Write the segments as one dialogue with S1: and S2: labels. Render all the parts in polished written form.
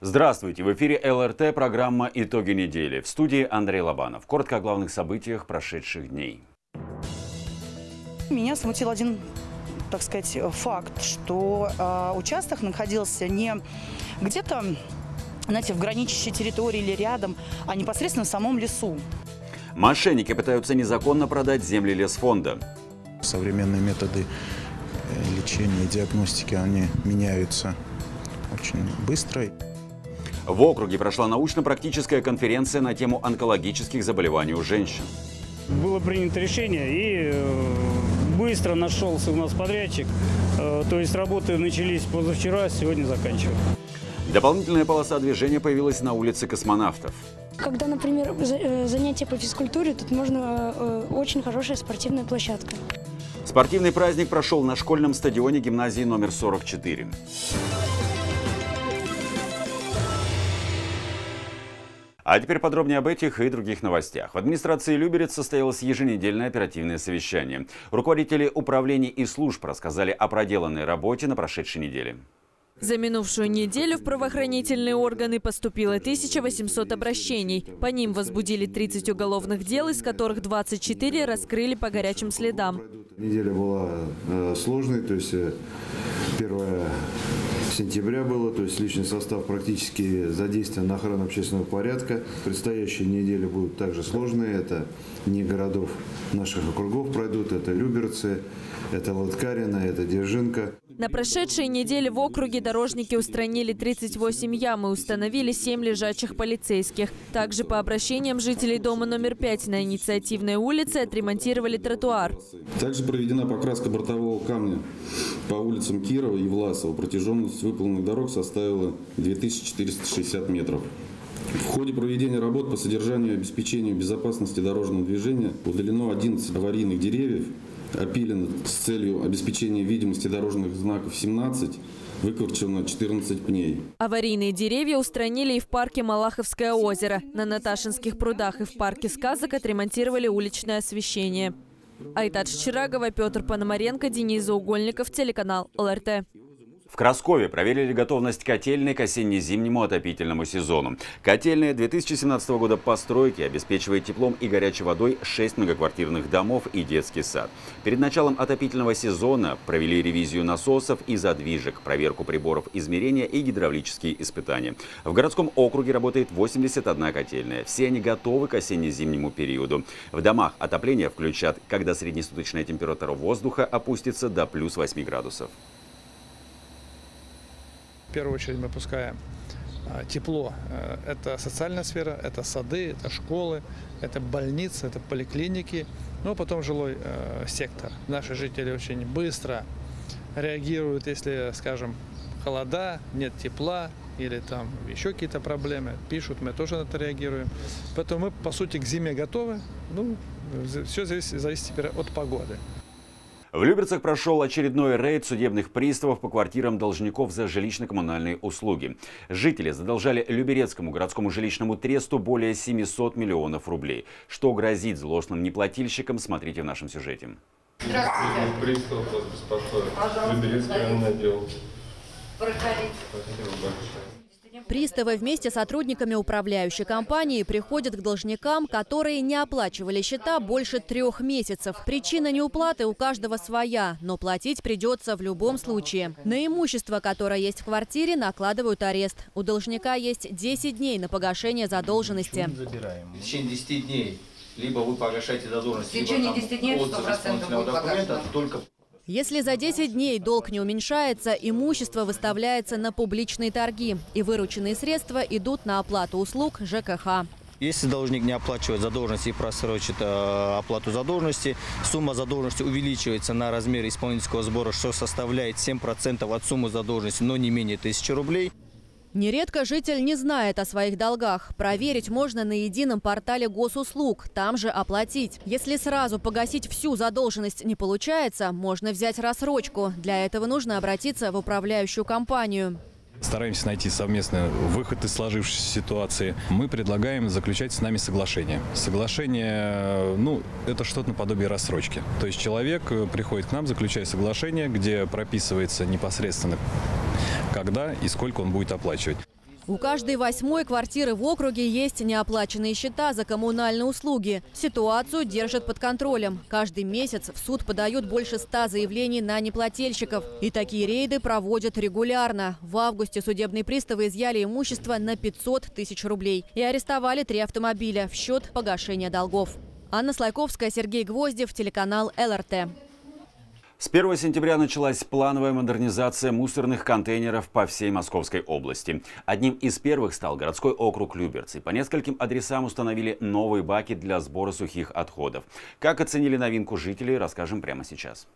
S1: Здравствуйте! В эфире ЛРТ, программа «Итоги недели». В студии Андрей Лобанов. Коротко о главных событиях прошедших дней.
S2: Меня смутил один, так сказать, факт, что участок находился не где-то, знаете, в граничащей территории или рядом, а непосредственно в самом лесу.
S1: Мошенники пытаются незаконно продать земли лесфонда.
S3: Современные методы лечения и диагностики, они меняются очень быстро.
S1: В округе прошла научно-практическая конференция на тему онкологических заболеваний у женщин.
S4: Было принято решение и быстро нашелся у нас подрядчик. То есть работы начались позавчера, сегодня заканчиваем.
S1: Дополнительная полоса движения появилась на улице Космонавтов.
S5: Когда, например, занятия по физкультуре, тут можно очень хорошая спортивная площадка.
S1: Спортивный праздник прошел на школьном стадионе гимназии номер 44. А теперь подробнее об этих и других новостях. В администрации Люберец состоялось еженедельное оперативное совещание. Руководители управлений и служб рассказали о проделанной работе на прошедшей неделе.
S6: За минувшую неделю в правоохранительные органы поступило 1800 обращений. По ним возбудили 30 уголовных дел, из которых 24 раскрыли по горячим следам.
S7: Неделя была сложной, то есть 1 сентября было, то есть личный состав практически задействован на охрану общественного порядка. Предстоящие недели будут также сложные. Это не городов наших округов пройдут, это Люберцы, это Латкарино, это Держинка.
S6: На прошедшей неделе в округе дорожники устранили 38 ям и установили 7 лежачих полицейских. Также по обращениям жителей дома номер 5 на Инициативной улице отремонтировали тротуар.
S8: Также проведена покраска бортового камня по улицам Кирова и Власова. Протяженность выполненных дорог составила 2460 метров. В ходе проведения работ по содержанию и обеспечению безопасности дорожного движения удалено 11 аварийных деревьев, опилено с целью обеспечения видимости дорожных знаков 17, выкорчевано 14 пней.
S6: Аварийные деревья устранили и в парке Малаховское озеро. На Наташинских прудах и в парке Сказок отремонтировали уличное освещение. Айтадж Чирагова, Петр Пономаренко, Денис Заугольников, телеканал ЛРТ.
S1: В Краскове проверили готовность котельной к осенне-зимнему отопительному сезону. Котельная 2017 года постройки обеспечивает теплом и горячей водой 6 многоквартирных домов и детский сад. Перед началом отопительного сезона провели ревизию насосов и задвижек, проверку приборов измерения и гидравлические испытания. В городском округе работает 81 котельная. Все они готовы к осенне-зимнему периоду. В домах отопление включат, когда среднесуточная температура воздуха опустится до плюс 8 градусов.
S9: В первую очередь мы пускаем тепло. Это социальная сфера, это сады, это школы, это больницы, это поликлиники, но потом жилой сектор. Наши жители очень быстро реагируют, если, скажем, холода, нет тепла или там еще какие-то проблемы. Пишут, мы тоже на это реагируем. Поэтому мы, по сути, к зиме готовы. Все зависит теперь от погоды.
S1: В Люберцах прошел очередной рейд судебных приставов по квартирам должников за жилищно-коммунальные услуги. Жители задолжали Люберецкому городскому жилищному тресту более 700 миллионов рублей. Что грозит злостным неплательщикам, смотрите в нашем сюжете.
S10: Здравствуйте. Пристав вас беспокоит. Люберецкий районный отдел.
S11: Проходите.
S10: Спасибо большое.
S11: Приставы вместе с сотрудниками управляющей компании приходят к должникам, которые не оплачивали счета больше 3 месяцев. Причина неуплаты у каждого своя, но платить придется в любом случае. На имущество, которое есть в квартире, накладывают арест. У должника есть 10 дней на погашение задолженности.
S12: В течение 10 дней либо вы погашаете задолженность,
S13: в течение 10 дней 100% будет погашено.
S11: Если за 10 дней долг не уменьшается, имущество выставляется на публичные торги, и вырученные средства идут на оплату услуг ЖКХ.
S14: Если должник не оплачивает задолженность и просрочит оплату задолженности, сумма задолженности увеличивается на размер исполнительского сбора, что составляет 7% от суммы задолженности, но не менее 1000 рублей.
S11: Нередко житель не знает о своих долгах. Проверить можно на едином портале госуслуг, там же оплатить. Если сразу погасить всю задолженность не получается, можно взять рассрочку. Для этого нужно обратиться в управляющую компанию.
S15: Стараемся найти совместный выход из сложившейся ситуации. Мы предлагаем заключать с нами соглашение. Соглашение, это что-то наподобие рассрочки. То есть человек приходит к нам, заключая соглашение, где прописывается непосредственно, когда и сколько он будет оплачивать.
S11: У каждой 8-й квартиры в округе есть неоплаченные счета за коммунальные услуги. Ситуацию держат под контролем. Каждый месяц в суд подают больше 100 заявлений на неплательщиков. И такие рейды проводят регулярно. В августе судебные приставы изъяли имущество на 500 тысяч рублей и арестовали 3 автомобиля в счет погашения долгов. Анна Слайковская, Сергей Гвоздев, телеканал ЛРТ.
S1: С 1 сентября началась плановая модернизация мусорных контейнеров по всей Московской области. Одним из первых стал городской округ Люберцы. По нескольким адресам установили новые баки для сбора сухих отходов. Как оценили новинку жители, расскажем прямо сейчас.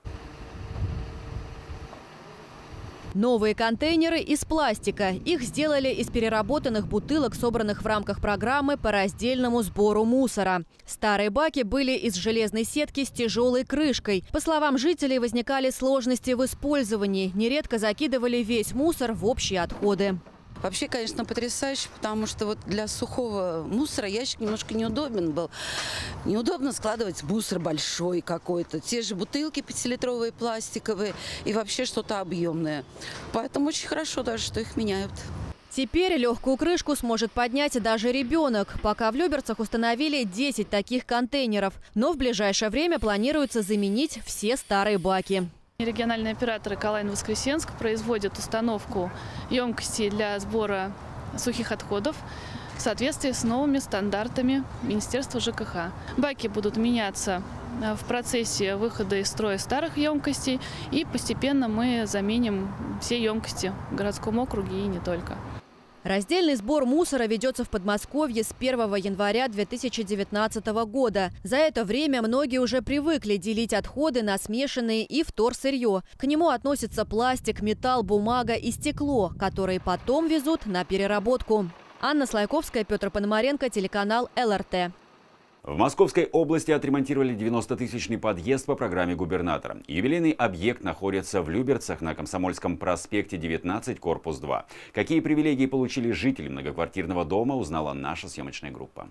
S11: Новые контейнеры из пластика. Их сделали из переработанных бутылок, собранных в рамках программы по раздельному сбору мусора. Старые баки были из железной сетки с тяжелой крышкой. По словам жителей, возникали сложности в использовании. Нередко закидывали весь мусор в общие отходы.
S16: Вообще, конечно, потрясающе, потому что вот для сухого мусора ящик немножко неудобен был. Неудобно складывать мусор большой какой-то. Те же бутылки 5-литровые, пластиковые и вообще что-то объемное. Поэтому очень хорошо даже, что их меняют.
S11: Теперь легкую крышку сможет поднять даже ребенок. Пока в Люберцах установили 10 таких контейнеров. Но в ближайшее время планируется заменить все старые баки.
S17: Региональные операторы Калайн-Воскресенск производят установку емкостей для сбора сухих отходов в соответствии с новыми стандартами Министерства ЖКХ. Баки будут меняться в процессе выхода из строя старых емкостей, и постепенно мы заменим все емкости в городском округе и не только.
S11: Раздельный сбор мусора ведется в Подмосковье с 1 января 2019 года. За это время многие уже привыкли делить отходы на смешанные и вторсырье. К нему относятся пластик, металл, бумага и стекло, которые потом везут на переработку. Анна Слайковская, Петр Пономаренко, телеканал ЛРТ.
S1: В Московской области отремонтировали 90-тысячный подъезд по программе губернатора. Юбилейный объект находится в Люберцах на Комсомольском проспекте 19, корпус 2. Какие привилегии получили жители многоквартирного дома, узнала наша съемочная группа.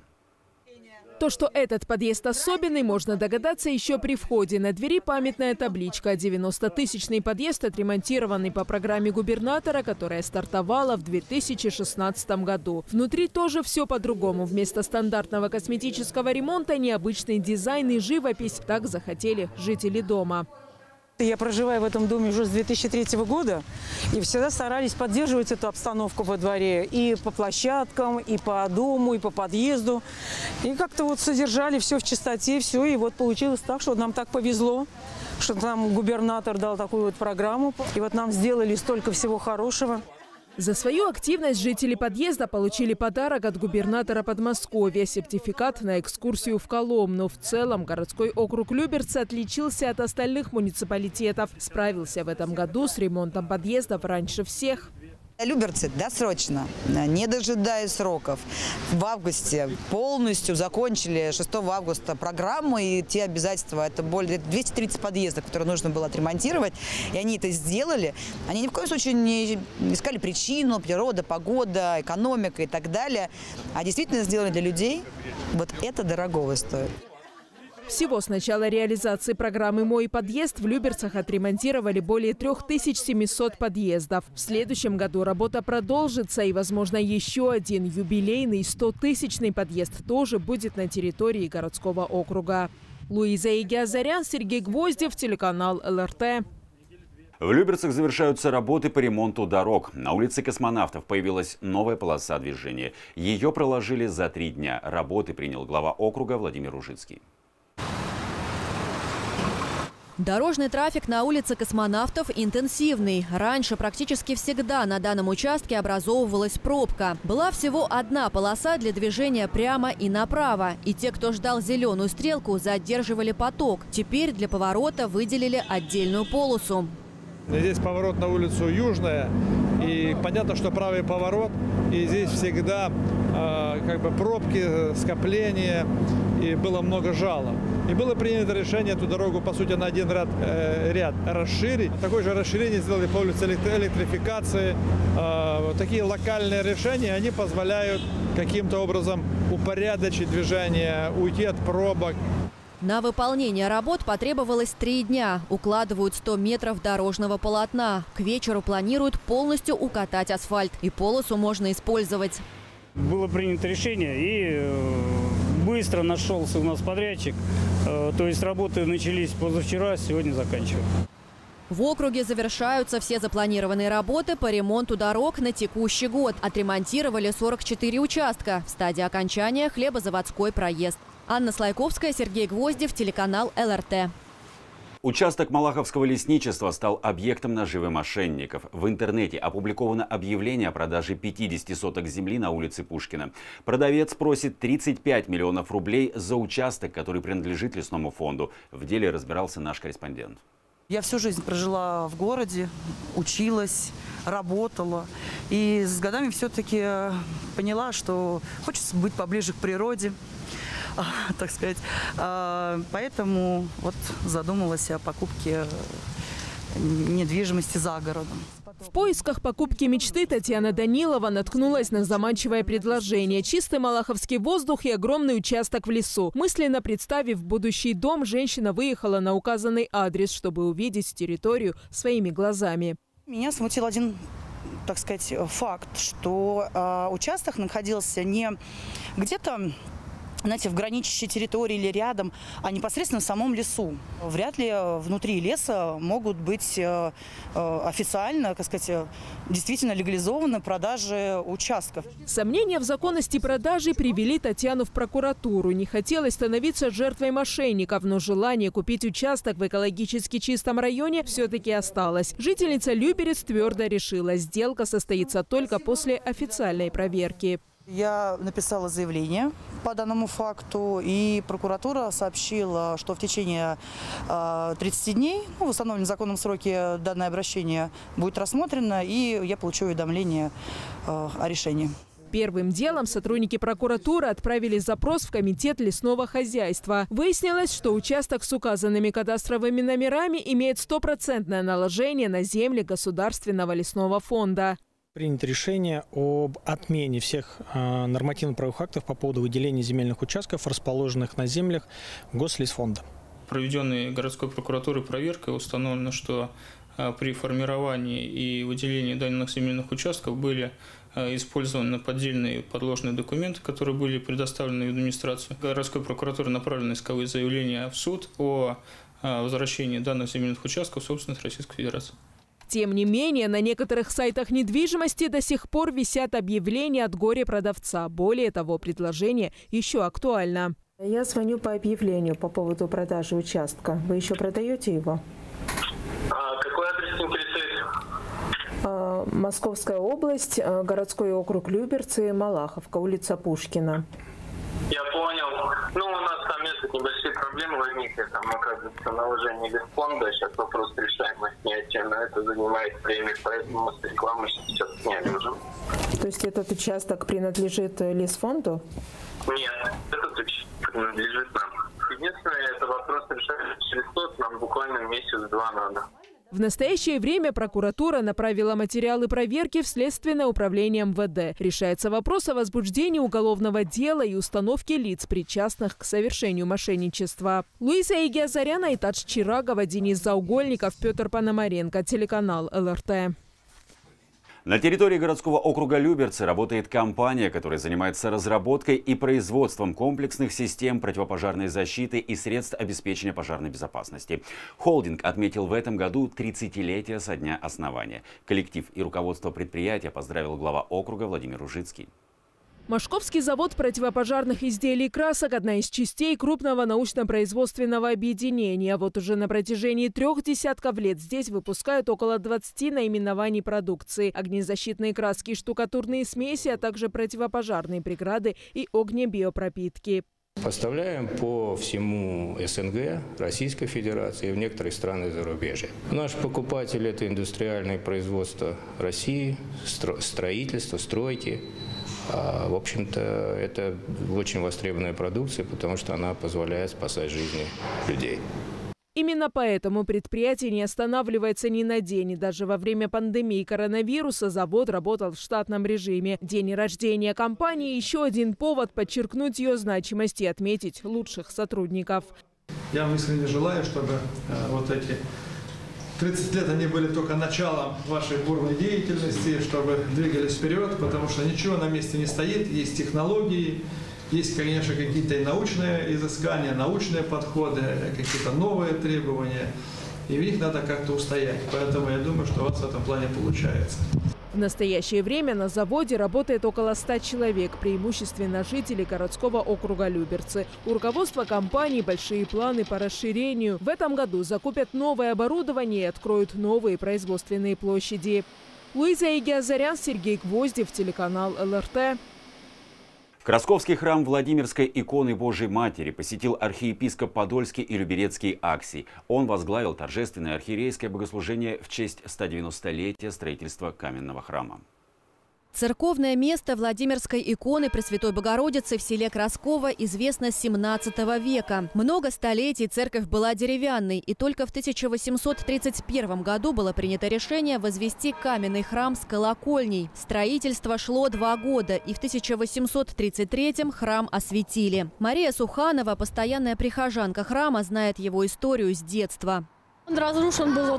S18: То, что этот подъезд особенный, можно догадаться еще при входе. На двери памятная табличка. 90-тысячный подъезд, отремонтированный по программе губернатора, которая стартовала в 2016 году. Внутри тоже все по-другому. Вместо стандартного косметического ремонта необычный дизайн и живопись. Так захотели жители дома.
S19: Я проживаю в этом доме уже с 2003 года и всегда старались поддерживать эту обстановку во дворе и по площадкам, и по дому, и по подъезду. И как-то вот содержали все в чистоте, все. И вот получилось так, что нам так повезло, что нам губернатор дал такую вот программу. И вот нам сделали столько всего хорошего.
S18: За свою активность жители подъезда получили подарок от губернатора Подмосковья – сертификат на экскурсию в Коломну. В целом городской округ Люберцы отличился от остальных муниципалитетов. Справился в этом году с ремонтом подъездов раньше всех.
S20: Люберцы досрочно, не дожидая сроков, в августе полностью закончили 6 августа программу и те обязательства. Это более 230 подъездов, которые нужно было отремонтировать. И они это сделали. Они ни в коем случае не искали причину, природа, погода, экономика и так далее. А действительно сделали для людей. Вот это дорогого стоит.
S18: Всего с начала реализации программы «Мой подъезд» в Люберцах отремонтировали более 3700 подъездов. В следующем году работа продолжится, и, возможно, еще один юбилейный 100-тысячный подъезд тоже будет на территории городского округа. Луиза Игиазарян, Сергей Гвоздев, телеканал ЛРТ.
S1: В Люберцах завершаются работы по ремонту дорог. На улице Космонавтов появилась новая полоса движения. Ее проложили за 3 дня. Работы принял глава округа Владимир Ружицкий.
S11: Дорожный трафик на улице Космонавтов интенсивный. Раньше практически всегда на данном участке образовывалась пробка. Была всего одна полоса для движения прямо и направо. И те, кто ждал зеленую стрелку, задерживали поток. Теперь для поворота выделили отдельную полосу.
S9: Здесь поворот на улицу Южная. И понятно, что правый поворот. И здесь всегда пробки, скопления. И было много жалоб. И было принято решение эту дорогу, по сути, на один ряд расширить. Такое же расширение сделали по улице электрификации. Такие локальные решения, они позволяют каким-то образом упорядочить движение, уйти от пробок.
S11: На выполнение работ потребовалось 3 дня. Укладывают 100 метров дорожного полотна. К вечеру планируют полностью укатать асфальт. И полосу можно использовать.
S4: Было принято решение, и быстро нашелся у нас подрядчик. То есть работы начались позавчера, сегодня заканчиваем.
S11: В округе завершаются все запланированные работы по ремонту дорог на текущий год. Отремонтировали 44 участка. В стадии окончания хлебозаводской проезд. Анна Слайковская, Сергей Гвоздев, телеканал ЛРТ.
S1: Участок Малаховского лесничества стал объектом наживы мошенников. В интернете опубликовано объявление о продаже 50 соток земли на улице Пушкина. Продавец просит 35 миллионов рублей за участок, который принадлежит лесному фонду. В деле разбирался наш корреспондент.
S2: Я всю жизнь прожила в городе, училась, работала. И с годами все-таки поняла, что хочется быть поближе к природе, так сказать. Поэтому вот задумалась о покупке недвижимости за городом.
S18: В поисках покупки мечты Татьяна Данилова наткнулась на заманчивое предложение. Чистый малаховский воздух и огромный участок в лесу. Мысленно представив будущий дом, женщина выехала на указанный адрес, чтобы увидеть территорию своими глазами.
S2: Меня смутил один, так сказать, факт, что участок находился не где-то, знаете, в граничащей территории или рядом, а непосредственно в самом лесу. Вряд ли внутри леса могут быть официально, так сказать, действительно легализованы продажи участков.
S18: Сомнения в законности продажи привели Татьяну в прокуратуру. Не хотелось становиться жертвой мошенников, но желание купить участок в экологически чистом районе все-таки осталось. Жительница Люберец твердо решила, сделка состоится только после официальной проверки.
S2: Я написала заявление по данному факту, и прокуратура сообщила, что в течение 30 дней, в установленном законном сроке, данное обращение будет рассмотрено, и я получу уведомление о решении.
S18: Первым делом сотрудники прокуратуры отправили запрос в комитет лесного хозяйства. Выяснилось, что участок с указанными кадастровыми номерами имеет 100% наложение на земли Государственного лесного фонда.
S21: Принято решение об отмене всех нормативно-правовых актов по поводу выделения земельных участков, расположенных на землях Гослесфонда.
S22: Проведенной городской прокуратурой проверкой установлено, что при формировании и выделении данных земельных участков были использованы поддельные подложные документы, которые были предоставлены в администрацию. Городской прокуратурой направлены исковые заявления в суд о возвращении данных земельных участков в собственность Российской Федерации.
S18: Тем не менее, на некоторых сайтах недвижимости до сих пор висят объявления от горе-продавца. Более того, предложение еще актуально.
S23: Я звоню по объявлению по поводу продажи участка. Вы еще продаете его?
S10: Какой адрес интересует?
S23: Московская область, городской округ Люберцы, Малаховка, улица Пушкина.
S10: Я понял. Ну, у нас там небольшие проблемы возникли. Там, оказывается, наложение лесфонда. Сейчас вопрос решаемый снятия. Но это занимает время, поэтому мы с рекламы сейчас сняли уже.
S23: То есть этот участок принадлежит лесфонду?
S10: Нет, этот участок принадлежит нам. Единственное, это вопрос решается через суд. Нам буквально месяц-два надо.
S18: В настоящее время прокуратура направила материалы проверки в Следственное управление МВД. Решается вопрос о возбуждении уголовного дела и установке лиц, причастных к совершению мошенничества. Луиза Игиазаряна, Айтадж Чирагова, Денис Заугольников, Петр Пономаренко, телеканал ЛРТ.
S1: На территории городского округа Люберцы работает компания, которая занимается разработкой и производством комплексных систем противопожарной защиты и средств обеспечения пожарной безопасности. Холдинг отметил в этом году 30-летие со дня основания. Коллектив и руководство предприятия поздравил глава округа Владимир Ужицкий.
S18: Машковский завод противопожарных изделий и красок – одна из частей крупного научно-производственного объединения. Вот уже на протяжении 3 десятков лет здесь выпускают около 20 наименований продукции. Огнезащитные краски и штукатурные смеси, а также противопожарные преграды и огнебиопропитки.
S24: Поставляем по всему СНГ, Российской Федерации и в некоторые страны зарубежья. Наш покупатель – это индустриальное производство России, строительство, стройки. В общем-то, это очень востребованная продукция, потому что она позволяет спасать жизни людей.
S18: Именно поэтому предприятие не останавливается ни на день. И даже во время пандемии коронавируса завод работал в штатном режиме. День рождения компании – еще один повод подчеркнуть ее значимость и отметить лучших сотрудников.
S9: Я вам искренне желаю, чтобы вот эти 30 лет они были только началом вашей бурной деятельности, чтобы двигались вперед, потому что ничего на месте не стоит, есть технологии, есть, конечно, какие-то и научные изыскания, научные подходы, какие-то новые требования, и в них надо как-то устоять. Поэтому я думаю, что у вас в этом плане получается.
S18: В настоящее время на заводе работает около 100 человек, преимущественно жители городского округа Люберцы. У руководства компании большие планы по расширению. В этом году закупят новое оборудование и откроют новые производственные площади. Луиза Игиазарян, Сергей Гвоздев, телеканал ЛРТ.
S1: Красковский храм Владимирской иконы Божьей Матери посетил архиепископ Подольский и Люберецкий Аксий. Он возглавил торжественное архиерейское богослужение в честь 190-летия строительства каменного храма.
S11: Церковное место Владимирской иконы Пресвятой Богородицы в селе Красково известно с 17 века. Много столетий церковь была деревянной, и только в 1831 году было принято решение возвести каменный храм с колокольней. Строительство шло 2 года, и в 1833 храм осветили. Мария Суханова, постоянная прихожанка храма, знает его историю с детства.
S3: Он разрушен был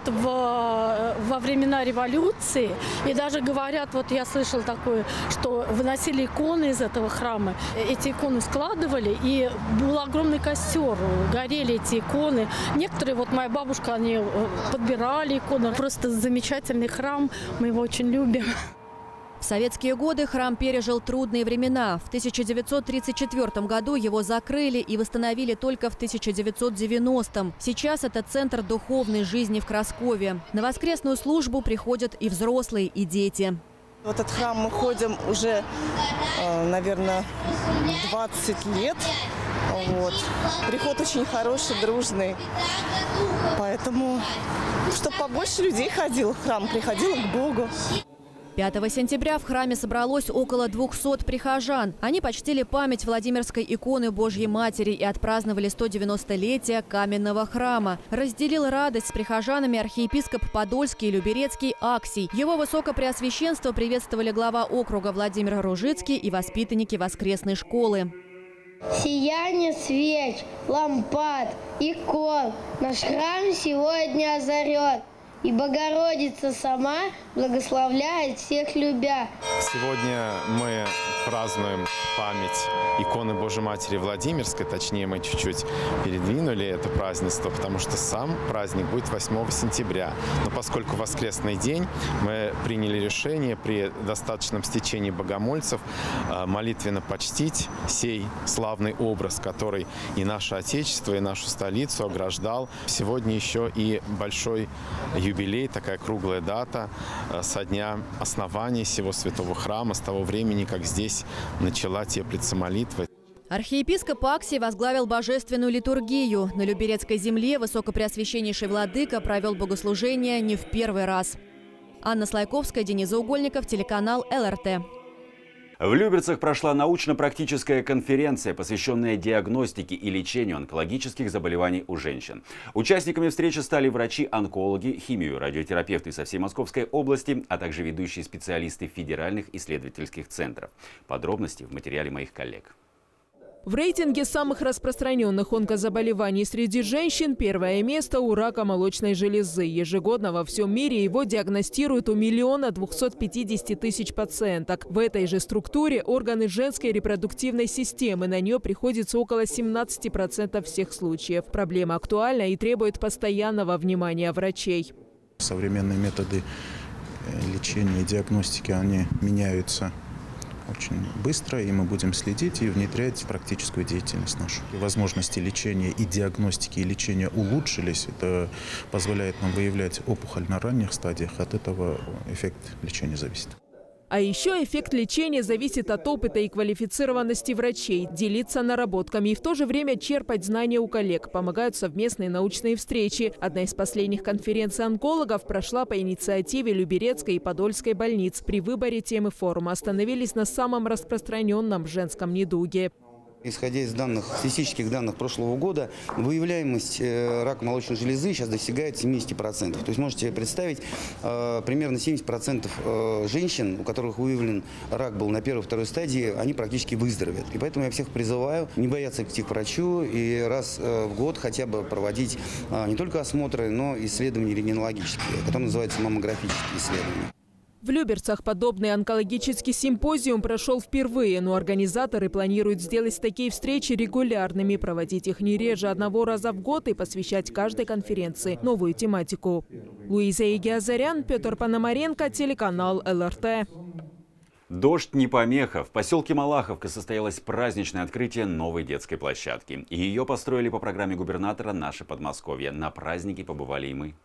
S3: во времена революции. И даже говорят, вот я слышал такое, что выносили иконы из этого храма. Эти иконы складывали, и был огромный костер. Горели эти иконы. Некоторые, вот моя бабушка, они подбирали иконы. Просто замечательный храм. Мы его очень любим.
S11: В советские годы храм пережил трудные времена. В 1934 году его закрыли и восстановили только в 1990-м. Сейчас это центр духовной жизни в Краскове. На воскресную службу приходят и взрослые, и дети.
S5: В этот храм мы ходим уже, наверное, 20 лет. Вот. Приход очень хороший, дружный. Поэтому, чтобы побольше людей ходило в храм, приходило к Богу.
S11: 5 сентября в храме собралось около 200 прихожан. Они почтили память Владимирской иконы Божьей Матери и отпраздновали 190-летие каменного храма. Разделил радость с прихожанами архиепископ Подольский и Люберецкий Аксий. Его высокопреосвященство приветствовали глава округа Владимир Ружицкий и воспитанники воскресной школы.
S7: Сияние свеч, лампад, икон наш храм сегодня озарет. И Богородица сама благословляет всех любя.
S8: Сегодня мы празднуем память иконы Божьей Матери Владимирской. Точнее, мы чуть-чуть передвинули это празднество, потому что сам праздник будет 8 сентября. Но поскольку воскресный день, мы приняли решение при достаточном стечении богомольцев молитвенно почтить сей славный образ, который и наше Отечество, и нашу столицу ограждал. Сегодня еще и большой юбилей, такая круглая дата со дня основания сего святого храма, с того времени, как здесь начала теплиться молитва.
S11: Архиепископ Аксий возглавил божественную литургию. На Люберецкой земле высокопреосвященнейший владыка провел богослужение не в первый раз. Анна Слайковская, Денис Заугольников, телеканал ЛРТ.
S1: В Люберцах прошла научно-практическая конференция, посвященная диагностике и лечению онкологических заболеваний у женщин. Участниками встречи стали врачи-онкологи, химио-радиотерапевты со всей Московской области, а также ведущие специалисты федеральных исследовательских центров. Подробности в материале моих коллег.
S18: В рейтинге самых распространенных онкозаболеваний среди женщин первое место у рака молочной железы. Ежегодно во всем мире его диагностируют у 1 250 000 пациенток. В этой же структуре органы женской репродуктивной системы. На нее приходится около 17% всех случаев. Проблема актуальна и требует постоянного внимания врачей.
S25: Современные методы лечения и диагностики, они меняются очень быстро, и мы будем следить и внедрять в практическую деятельность нашу. Возможности лечения и диагностики, и лечения улучшились. Это позволяет нам выявлять опухоль на ранних стадиях. От этого эффект лечения зависит.
S18: А еще эффект лечения зависит от опыта и квалифицированности врачей. Делиться наработками и в то же время черпать знания у коллег. Помогают совместные научные встречи. Одна из последних конференций онкологов прошла по инициативе Люберецкой и Подольской больниц. При выборе темы форума остановились на самом распространенном женском недуге.
S6: Исходя из данных, статистических данных прошлого года, выявляемость рака молочной железы сейчас достигает 70%. То есть можете представить, примерно 70% женщин, у которых выявлен рак был на первой-второй стадии, они практически выздоровеют. И поэтому я всех призываю не бояться идти к врачу и раз в год хотя бы проводить не только осмотры, но и исследования рентгенологические, которые называются маммографические исследования.
S18: В Люберцах подобный онкологический симпозиум прошел впервые, но организаторы планируют сделать такие встречи регулярными, проводить их не реже одного раза в год и посвящать каждой конференции новую тематику. Луиза Игиазарян, Петр Пономаренко, телеканал ЛРТ.
S1: Дождь не помеха. В поселке Малаховка состоялось праздничное открытие новой детской площадки. Ее построили по программе губернатора «Наше Подмосковье». На празднике побывали и мы.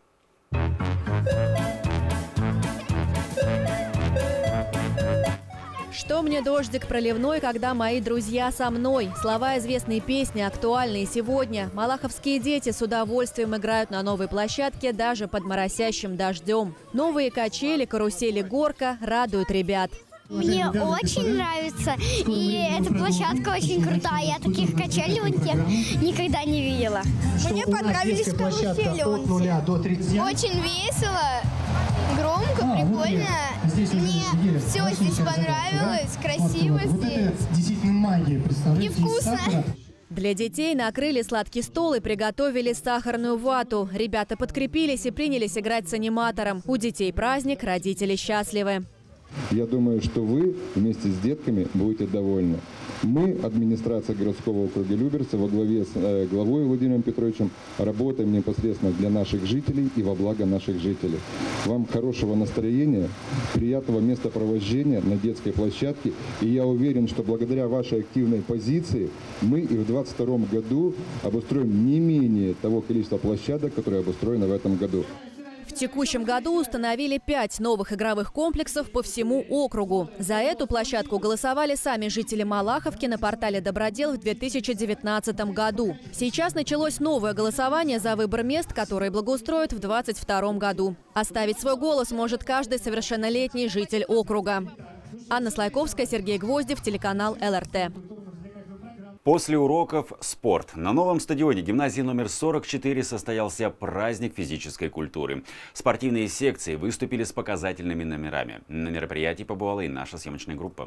S11: Что мне дождик проливной, когда мои друзья со мной? Слова известной песни актуальны и сегодня. Малаховские дети с удовольствием играют на новой площадке даже под моросящим дождем. Новые качели, карусели, горка радуют ребят.
S12: Мне очень нравится, и эта площадка очень крутая. Я таких качелей никогда не видела.
S13: Мне понравились карусели.
S12: Очень весело, громко, прикольно. Мне все здесь понравилось, красиво здесь.
S13: Действительно магия, представляете?
S12: И вкусно.
S11: Для детей накрыли сладкий стол и приготовили сахарную вату. Ребята подкрепились и принялись играть с аниматором. У детей праздник, родители счастливы.
S14: Я думаю, что вы вместе с детками будете довольны. Мы, администрация городского округа Люберцы, во главе с главой Владимиром Петровичем, работаем непосредственно для наших жителей и во благо наших жителей. Вам хорошего настроения, приятного местопровождения на детской площадке. И я уверен, что благодаря вашей активной позиции мы и в 2022 году обустроим не менее того количества площадок, которые обустроены в этом году.
S11: В текущем году установили 5 новых игровых комплексов по всему округу. За эту площадку голосовали сами жители Малаховки на портале «Добродел» в 2019 году. Сейчас началось новое голосование за выбор мест, которые благоустроят в 2022 году. Оставить свой голос может каждый совершеннолетний житель округа. Анна Слайковская, Сергей Гвоздев, телеканал ЛРТ.
S1: После уроков спорт. На новом стадионе гимназии номер 44 состоялся праздник физической культуры. Спортивные секции выступили с показательными номерами. На мероприятии побывала и наша съемочная группа.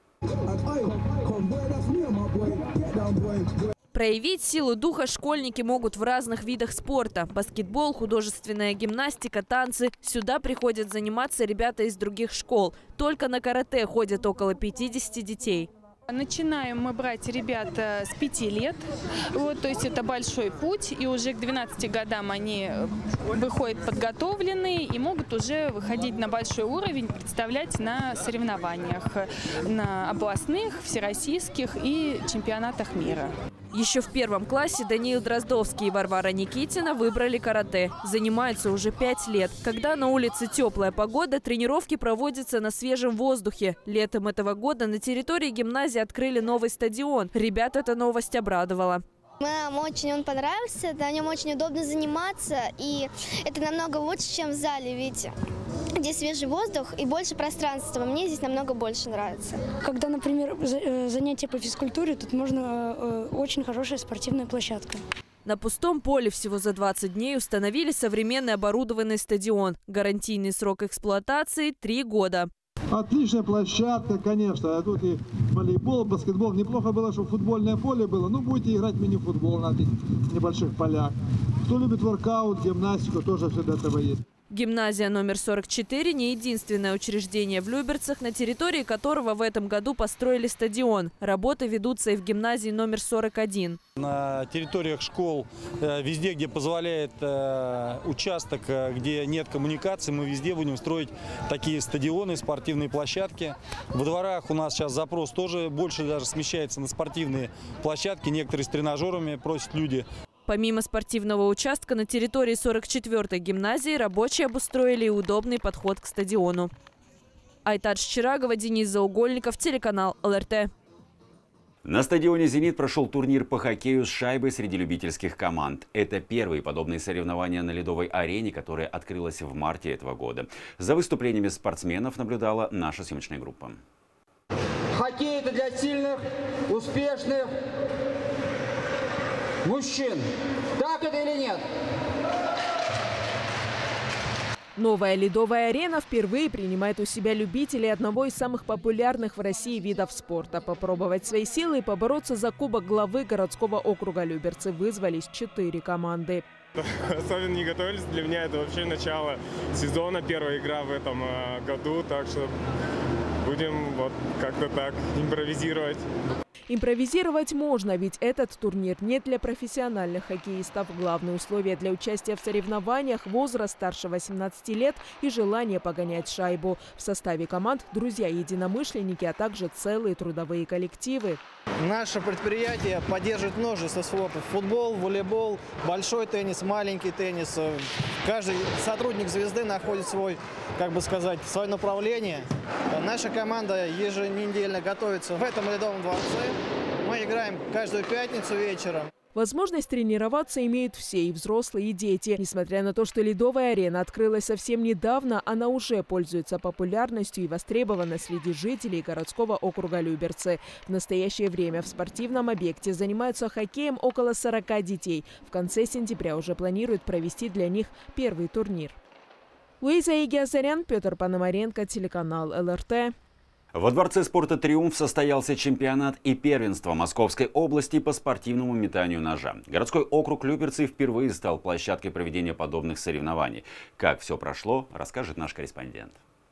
S15: Проявить силу духа школьники могут в разных видах спорта. Баскетбол, художественная гимнастика, танцы. Сюда приходят заниматься ребята из других школ. Только на карате ходят около 50 детей.
S26: Начинаем мы брать ребят с 5 лет, то есть это большой путь, и уже к 12 годам они выходят подготовленные и могут уже выходить на большой уровень, представлять на соревнованиях, на областных, всероссийских и чемпионатах мира.
S15: Еще в 1 классе Даниил Дроздовский и Варвара Никитина выбрали карате. Занимаются уже 5 лет. Когда на улице теплая погода, тренировки проводятся на свежем воздухе. Летом этого года на территории гимназии открыли новый стадион. Ребят эта новость обрадовала.
S12: Нам очень он понравился, на нем очень удобно заниматься, и это намного лучше, чем в зале, ведь здесь свежий воздух и больше пространства. Мне здесь намного больше нравится.
S27: Когда, например, занятия по физкультуре, тут можно очень хорошая спортивная площадка.
S15: На пустом поле всего за 20 дней установили современный оборудованный стадион. Гарантийный срок эксплуатации – 3 года.
S28: Отличная площадка, конечно. А тут и волейбол, баскетбол. Неплохо было, чтобы футбольное поле было. Ну, будете играть в мини-футбол на небольших полях. Кто любит воркаут, гимнастику, тоже все для этого есть.
S15: Гимназия номер 44 – не единственное учреждение в Люберцах, на территории которого в этом году построили стадион. Работы ведутся и в гимназии номер 41.
S29: На территориях школ, везде, где позволяет участок, где нет коммуникации, мы везде будем строить такие стадионы, спортивные площадки. Во дворах у нас сейчас запрос тоже больше даже смещается на спортивные площадки. Некоторые с тренажерами просят люди.
S15: Помимо спортивного участка, на территории 44-й гимназии рабочие обустроили и удобный подход к стадиону. Айтадж Чирагова, Денис Заугольников, телеканал ЛРТ.
S1: На стадионе «Зенит» прошел турнир по хоккею с шайбой среди любительских команд. Это первые подобные соревнования на ледовой арене, которая открылась в марте этого года. За выступлениями спортсменов наблюдала наша съемочная группа.
S2: Хоккей – это для сильных, успешных мужчин. Так это или нет?
S18: Новая ледовая арена впервые принимает у себя любителей одного из самых популярных в России видов спорта. Попробовать свои силы и побороться за кубок главы городского округа Люберцы вызвались 4 команды.
S4: Особенно не готовились. Для меня это вообще начало сезона, первая игра в этом году. Так что будем вот как-то так импровизировать.
S18: Импровизировать можно, ведь этот турнир не для профессиональных хоккеистов. Главное условие для участия в соревнованиях – возраст старше 18 лет и желание погонять шайбу. В составе команд – друзья-единомышленники, а также целые трудовые коллективы.
S16: Наше предприятие поддерживает множество спортов. Футбол, волейбол, большой теннис, маленький теннис. Каждый сотрудник «Звезды» находит свое направление. Наша команда еженедельно готовится в этом ледовом дворце. Мы играем каждую пятницу вечером.
S18: Возможность тренироваться имеют все, и взрослые, и дети. Несмотря на то, что ледовая арена открылась совсем недавно, она уже пользуется популярностью и востребована среди жителей городского округа Люберцы. В настоящее время в спортивном объекте занимаются хоккеем около 40 детей. В конце сентября уже планируют провести для них первый турнир. Луиза Игиазарян, Петр Пономаренко, телеканал ЛРТ.
S1: Во Дворце спорта «Триумф» состоялся чемпионат и первенство Московской области по спортивному метанию ножа. Городской округ Люберцы впервые стал площадкой проведения подобных соревнований. Как все прошло, расскажет наш корреспондент.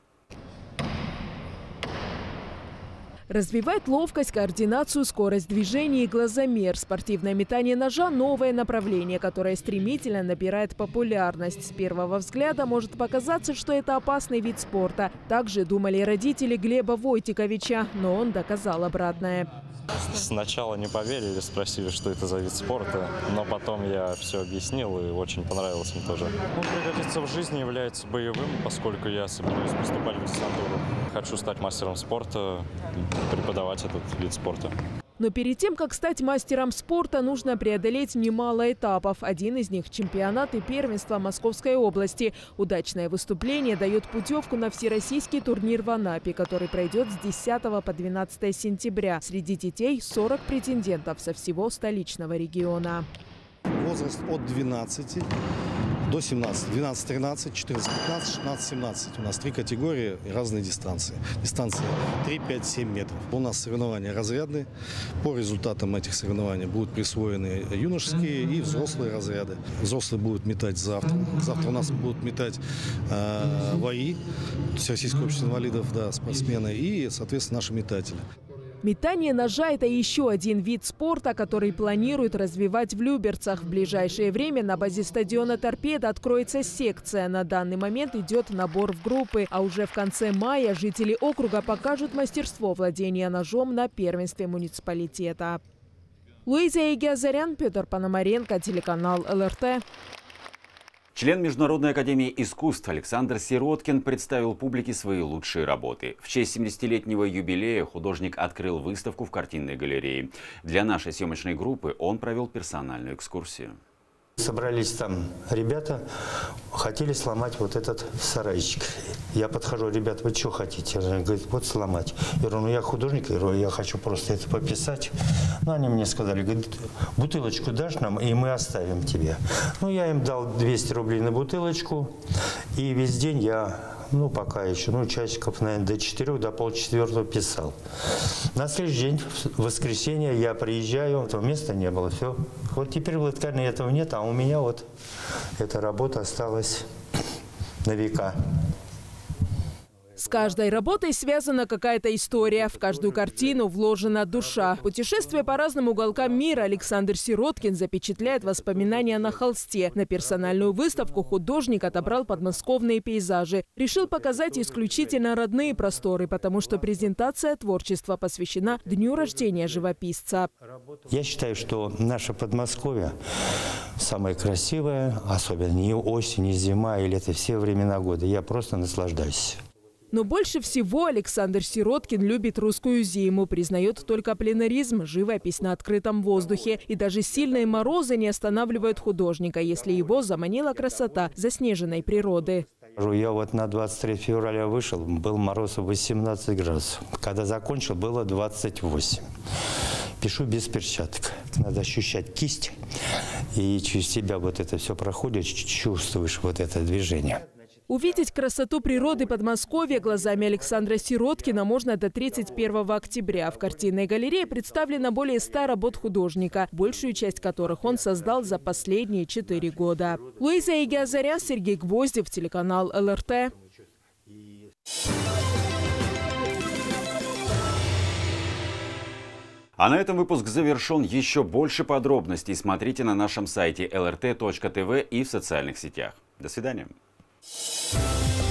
S18: Развивать ловкость, координацию, скорость движения и глазомер. Спортивное метание ножа – новое направление, которое стремительно набирает популярность. С первого взгляда может показаться, что это опасный вид спорта. Также думали родители Глеба Войтиковича, но он доказал обратное.
S17: Сначала не поверили, спросили, что это за вид спорта, но потом я все объяснил и очень понравилось мне тоже. Пригодиться в жизни является боевым, поскольку я собираюсь поступать в ассистентуру. Хочу стать мастером спорта, преподавать этот вид спорта.
S18: Но перед тем, как стать мастером спорта, нужно преодолеть немало этапов. Один из них – чемпионат и первенство Московской области. Удачное выступление дает путевку на всероссийский турнир в Анапе, который пройдет с 10 по 12 сентября. Среди детей 40 претендентов со всего столичного региона.
S19: Возраст от 12 до 17. 12-13, 14-15, 16-17. У нас 3 категории и разные дистанции. Дистанция 3, 5, 7 метров. У нас соревнования разрядные. По результатам этих соревнований будут присвоены юношеские и взрослые разряды. Взрослые будут метать завтра. Завтра у нас будут метать ВАИ, Всероссийское общество инвалидов, спортсмены и, соответственно, наши метатели.
S18: Метание ножа – это еще один вид спорта, который планируют развивать в Люберцах. В ближайшее время на базе стадиона «Торпедо» откроется секция. На данный момент идет набор в группы. А уже в конце мая жители округа покажут мастерство владения ножом на первенстве муниципалитета. Луиза Игиазарян, Петр Пономаренко, телеканал ЛРТ.
S1: Член Международной академии искусств Александр Сироткин представил публике свои лучшие работы. В честь 70-летнего юбилея художник открыл выставку в картинной галерее. Для нашей съемочной группы он провел персональную экскурсию.
S20: Собрались там ребята, хотели сломать вот этот сарайчик. Я подхожу: ребята, вы что хотите? Они говорят: вот сломать. Я говорю: ну я художник, я хочу просто это пописать. Ну они мне сказали: говорит, бутылочку дашь нам, и мы оставим тебе. Ну я им дал 200 рублей на бутылочку, и весь день я, пока еще, часиков, наверное, до 4, до полчетвертого писал. На следующий день, в воскресенье, я приезжаю, этого места не было, все. Вот теперь в Латкарне этого нет, а у меня вот эта работа осталась на века.
S18: С каждой работой связана какая-то история. В каждую картину вложена душа. Путешествие по разным уголкам мира Александр Сироткин запечатляет воспоминания на холсте. На персональную выставку художник отобрал подмосковные пейзажи. Решил показать исключительно родные просторы, потому что презентация творчества посвящена дню рождения живописца.
S20: Я считаю, что наше Подмосковье самое красивое, особенно не осень, не зима и лето, все времена года. Я просто наслаждаюсь.
S18: Но больше всего Александр Сироткин любит русскую зиму, признает только пленаризм, живопись на открытом воздухе. И даже сильные морозы не останавливают художника, если его заманила красота заснеженной природы.
S20: Я вот на 23 февраля вышел, был мороз 18 градусов. Когда закончил, было 28. Пишу без перчаток. Надо ощущать кисть, и через себя вот это все проходит, чувствуешь вот это движение.
S18: Увидеть красоту природы Подмосковья глазами Александра Сироткина можно до 31 октября. В картинной галерее представлено более 100 работ художника, большую часть которых он создал за последние 4 года. Луиза Игиазарян, Сергей Гвоздев, телеканал ЛРТ.
S1: А на этом выпуск завершен. Еще больше подробностей смотрите на нашем сайте lrt.tv и в социальных сетях. До свидания.